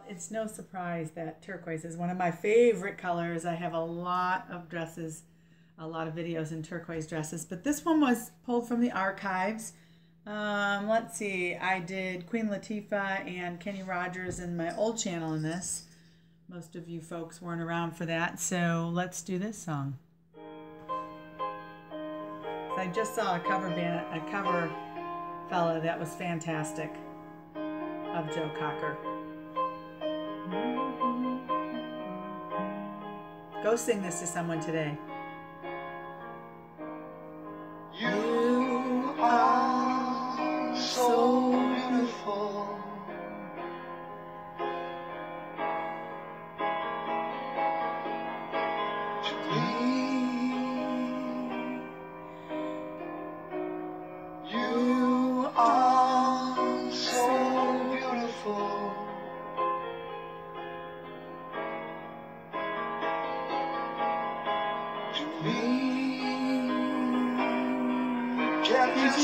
It's no surprise that turquoise is one of my favorite colors. I have a lot of dresses, a lot of videos in turquoise dresses, but this one was pulled from the archives. Let's see, I did Queen Latifah and Kenny Rogers in my old channel in this. Most of you folks weren't around for that, so let's do this song. I just saw a cover fella that was fantastic of Joe Cocker. Go sing this to someone today. You are so beautiful. To me, you are so beautiful. To me, can't you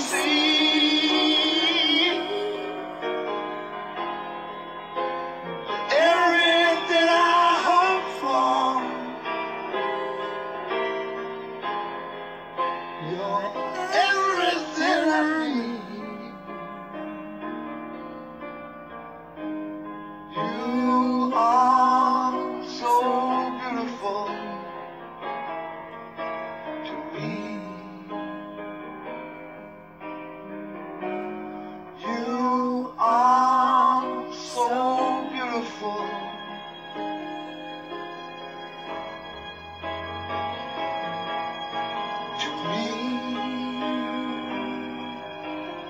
see everything I hope for? You're everything I need. You are so beautiful to me. You are so beautiful to me.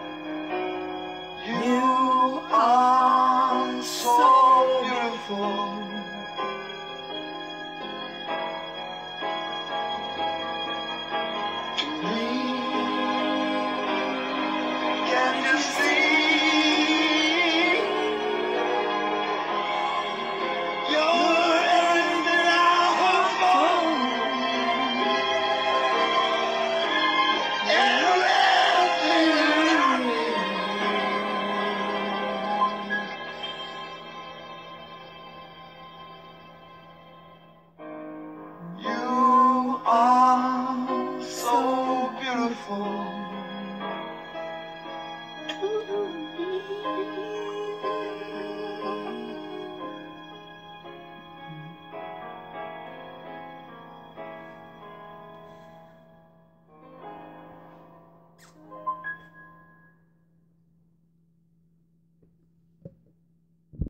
You are so beautiful.